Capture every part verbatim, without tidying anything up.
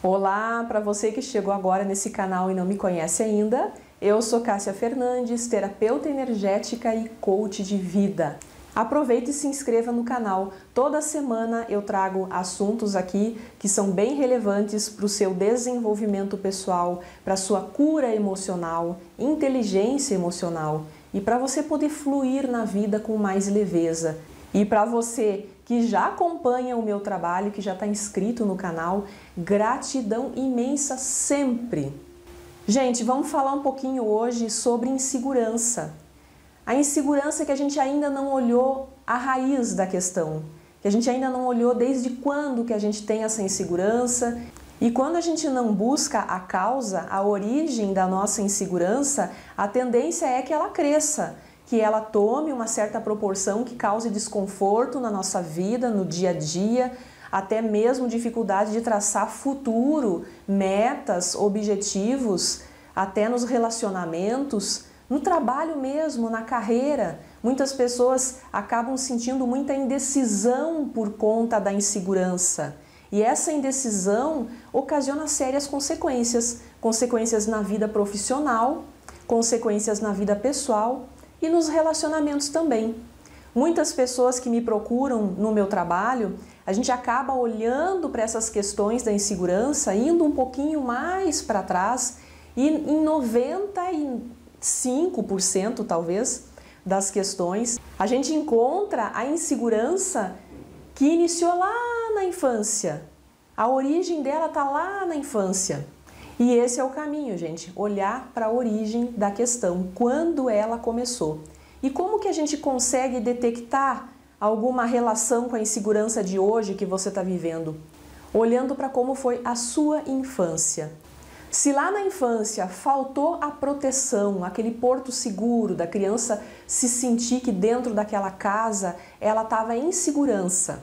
Olá, para você que chegou agora nesse canal e não me conhece ainda, eu sou Cássia Fernandes, terapeuta energética e coach de vida. Aproveite e se inscreva no canal. Toda semana eu trago assuntos aqui que são bem relevantes para o seu desenvolvimento pessoal, para a sua cura emocional, inteligência emocional e para você poder fluir na vida com mais leveza. E para você que já acompanha o meu trabalho, que já está inscrito no canal, gratidão imensa sempre! Gente, vamos falar um pouquinho hoje sobre insegurança. A insegurança que a gente ainda não olhou a raiz da questão, que a gente ainda não olhou desde quando que a gente tem essa insegurança. E quando a gente não busca a causa, a origem da nossa insegurança, a tendência é que ela cresça, que ela tome uma certa proporção que cause desconforto na nossa vida, no dia a dia, até mesmo dificuldade de traçar futuro, metas, objetivos, até nos relacionamentos, no trabalho mesmo, na carreira. Muitas pessoas acabam sentindo muita indecisão por conta da insegurança. E essa indecisão ocasiona sérias consequências, consequências na vida profissional, consequências na vida pessoal, e nos relacionamentos também. Muitas pessoas que me procuram no meu trabalho, a gente acaba olhando para essas questões da insegurança, indo um pouquinho mais para trás, e em noventa e cinco por cento talvez das questões, a gente encontra a insegurança que iniciou lá na infância. A origem dela está lá na infância. E esse é o caminho, gente, olhar para a origem da questão, quando ela começou. E como que a gente consegue detectar alguma relação com a insegurança de hoje que você está vivendo? Olhando para como foi a sua infância. Se lá na infância faltou a proteção, aquele porto seguro da criança se sentir que dentro daquela casa ela estava em segurança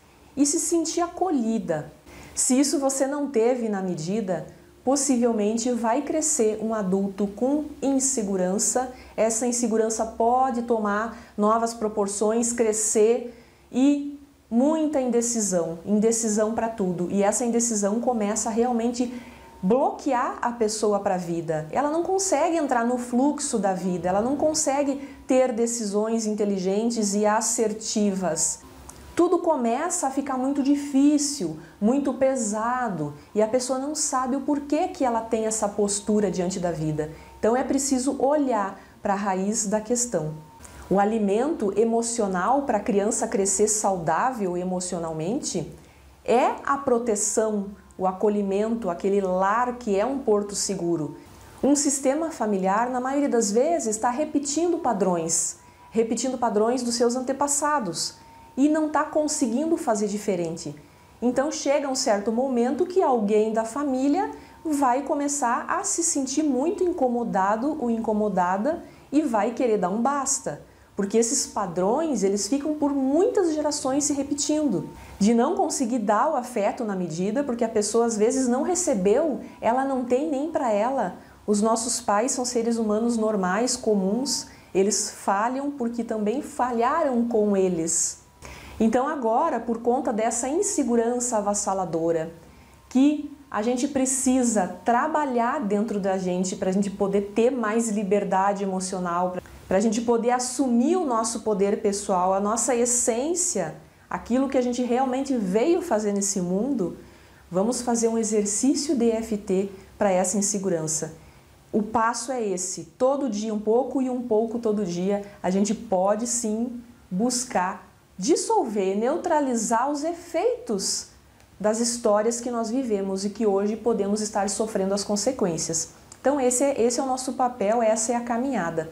e se sentir acolhida. Se isso você não teve na medida, possivelmente vai crescer um adulto com insegurança. Essa insegurança pode tomar novas proporções, crescer e muita indecisão, indecisão para tudo. E essa indecisão começa a realmente bloquear a pessoa para a vida. Ela não consegue entrar no fluxo da vida, ela não consegue ter decisões inteligentes e assertivas. Tudo começa a ficar muito difícil, muito pesado, e a pessoa não sabe o porquê que ela tem essa postura diante da vida. Então é preciso olhar para a raiz da questão. O alimento emocional para a criança crescer saudável emocionalmente é a proteção, o acolhimento, aquele lar que é um porto seguro. Um sistema familiar, na maioria das vezes, está repetindo padrões, repetindo padrões dos seus antepassados, e não está conseguindo fazer diferente. Então chega um certo momento que alguém da família vai começar a se sentir muito incomodado ou incomodada e vai querer dar um basta. Porque esses padrões, eles ficam por muitas gerações se repetindo. De não conseguir dar o afeto na medida, porque a pessoa às vezes não recebeu, ela não tem nem para ela. Os nossos pais são seres humanos normais, comuns, eles falham porque também falharam com eles. Então agora, por conta dessa insegurança avassaladora, que a gente precisa trabalhar dentro da gente para a gente poder ter mais liberdade emocional, para a gente poder assumir o nosso poder pessoal, a nossa essência, aquilo que a gente realmente veio fazer nesse mundo, vamos fazer um exercício D F T para essa insegurança. O passo é esse, todo dia um pouco e um pouco todo dia, a gente pode sim buscar dissolver, neutralizar os efeitos das histórias que nós vivemos e que hoje podemos estar sofrendo as consequências. Então esse é, esse é o nosso papel, essa é a caminhada.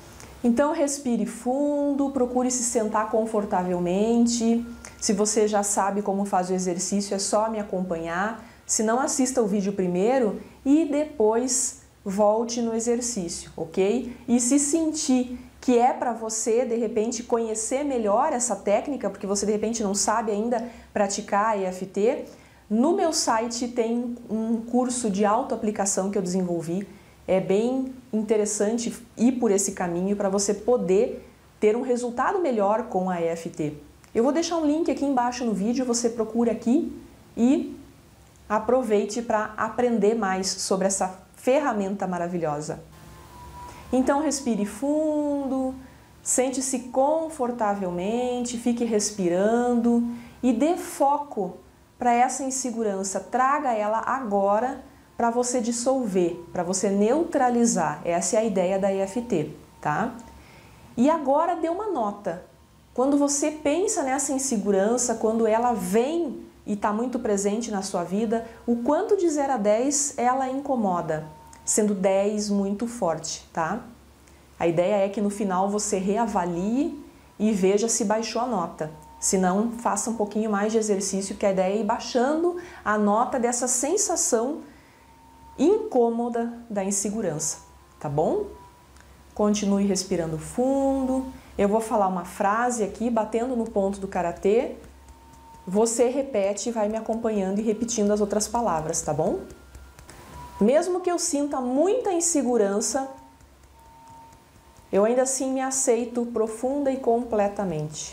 Então respire fundo, procure se sentar confortavelmente. Se você já sabe como faz o exercício, é só me acompanhar. Se não, assista o vídeo primeiro e depois volte no exercício, ok? E se sentir que é para você, de repente, conhecer melhor essa técnica, porque você, de repente, não sabe ainda praticar a E F T, no meu site tem um curso de autoaplicação que eu desenvolvi. É bem interessante ir por esse caminho para você poder ter um resultado melhor com a E F T. Eu vou deixar um link aqui embaixo no vídeo, você procura aqui e aproveite para aprender mais sobre essa ferramenta maravilhosa. Então respire fundo, sente-se confortavelmente, fique respirando e dê foco para essa insegurança. Traga ela agora para você dissolver, para você neutralizar. Essa é a ideia da E F T, tá? E agora dê uma nota. Quando você pensa nessa insegurança, quando ela vem e está muito presente na sua vida, o quanto de zero a dez ela incomoda, sendo dez muito forte, tá? A ideia é que no final você reavalie e veja se baixou a nota. Se não, faça um pouquinho mais de exercício, que a ideia é ir baixando a nota dessa sensação incômoda da insegurança, tá bom? Continue respirando fundo. Eu vou falar uma frase aqui, batendo no ponto do karatê. Você repete e vai me acompanhando e repetindo as outras palavras, tá bom? Mesmo que eu sinta muita insegurança, eu ainda assim me aceito profunda e completamente.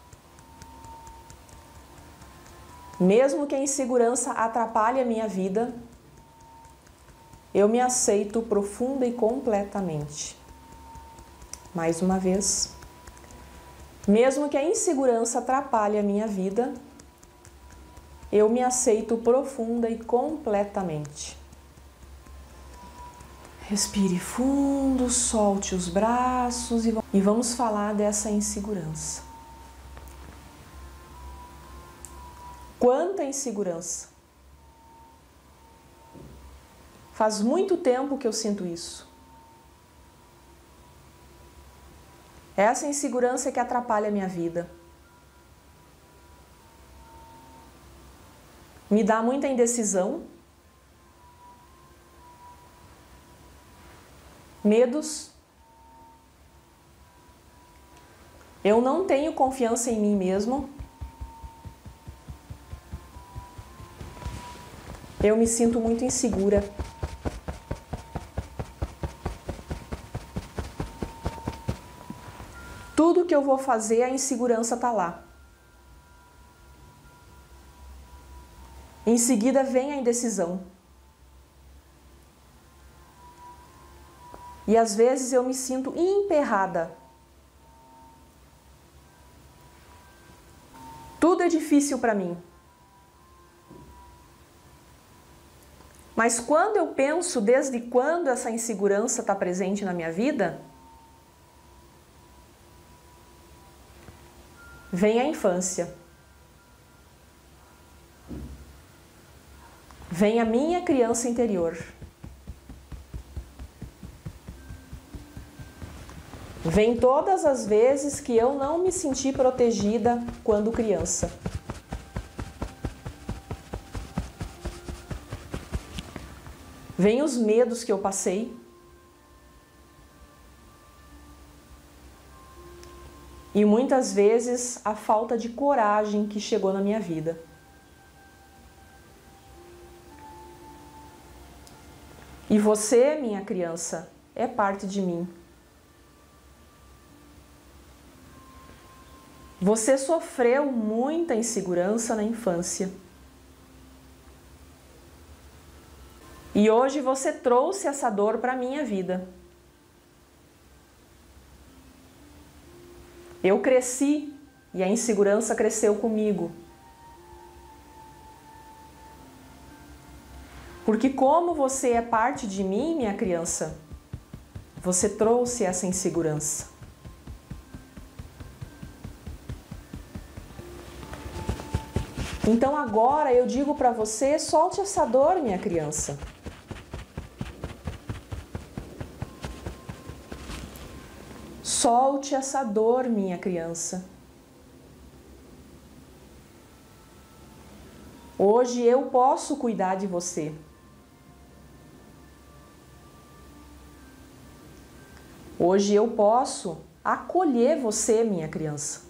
Mesmo que a insegurança atrapalhe a minha vida, eu me aceito profunda e completamente. Mais uma vez. Mesmo que a insegurança atrapalhe a minha vida, eu me aceito profunda e completamente. Respire fundo, solte os braços e vamos falar dessa insegurança. Quanta insegurança! Faz muito tempo que eu sinto isso. Essa insegurança é que atrapalha a minha vida. Me dá muita indecisão, medos. Eu não tenho confiança em mim mesmo. Eu me sinto muito insegura. Tudo que eu vou fazer, a insegurança está lá. Em seguida vem a indecisão. E às vezes eu me sinto emperrada. Tudo é difícil para mim. Mas quando eu penso desde quando essa insegurança está presente na minha vida, vem a infância. Vem a minha criança interior. Vem todas as vezes que eu não me senti protegida quando criança. Vem os medos que eu passei. E muitas vezes a falta de coragem que chegou na minha vida. E você, minha criança, é parte de mim. Você sofreu muita insegurança na infância. E hoje você trouxe essa dor para a minha vida. Eu cresci e a insegurança cresceu comigo. Porque como você é parte de mim, minha criança, você trouxe essa insegurança. Então agora eu digo para você, solte essa dor, minha criança. Solte essa dor, minha criança. Hoje eu posso cuidar de você. Hoje eu posso acolher você, minha criança.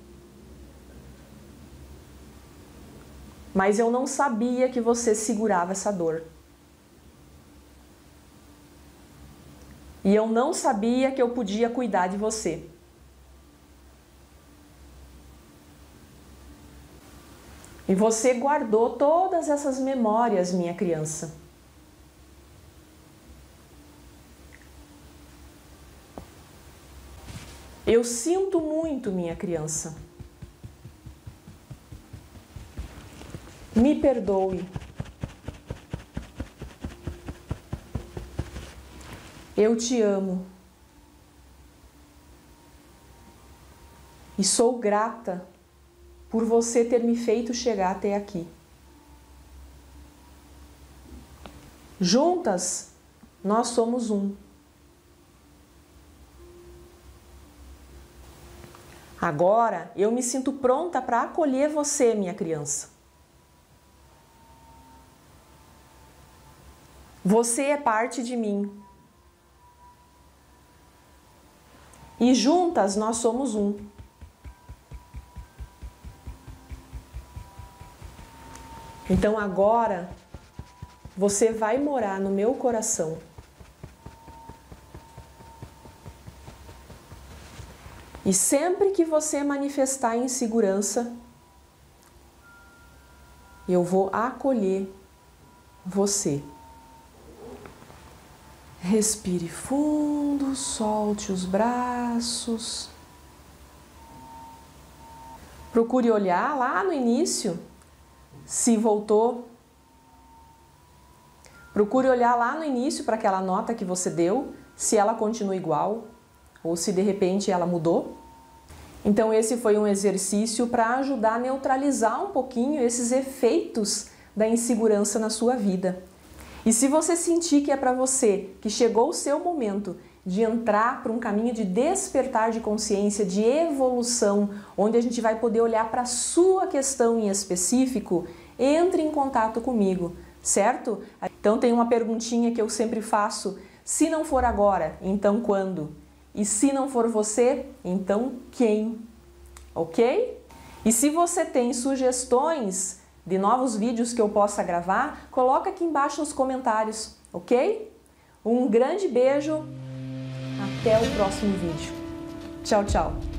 Mas eu não sabia que você segurava essa dor. E eu não sabia que eu podia cuidar de você. E você guardou todas essas memórias, minha criança. Eu sinto muito, minha criança. Me perdoe. Eu te amo. E sou grata por você ter me feito chegar até aqui. Juntas, nós somos um. Agora, eu me sinto pronta para acolher você, minha criança. Você é parte de mim. E juntas, nós somos um. Então agora, você vai morar no meu coração. E sempre que você manifestar insegurança, eu vou acolher você. Respire fundo, solte os braços. Procure olhar lá no início, se voltou. Procure olhar lá no início para aquela nota que você deu, se ela continua igual ou se de repente ela mudou. Então esse foi um exercício para ajudar a neutralizar um pouquinho esses efeitos da insegurança na sua vida. E se você sentir que é para você, que chegou o seu momento de entrar para um caminho de despertar de consciência, de evolução, onde a gente vai poder olhar para a sua questão em específico, entre em contato comigo, certo? Então tem uma perguntinha que eu sempre faço: se não for agora, então quando? E se não for você, então quem? Ok? E se você tem sugestões de novos vídeos que eu possa gravar, coloca aqui embaixo nos comentários, ok? Um grande beijo, até o próximo vídeo. Tchau, tchau!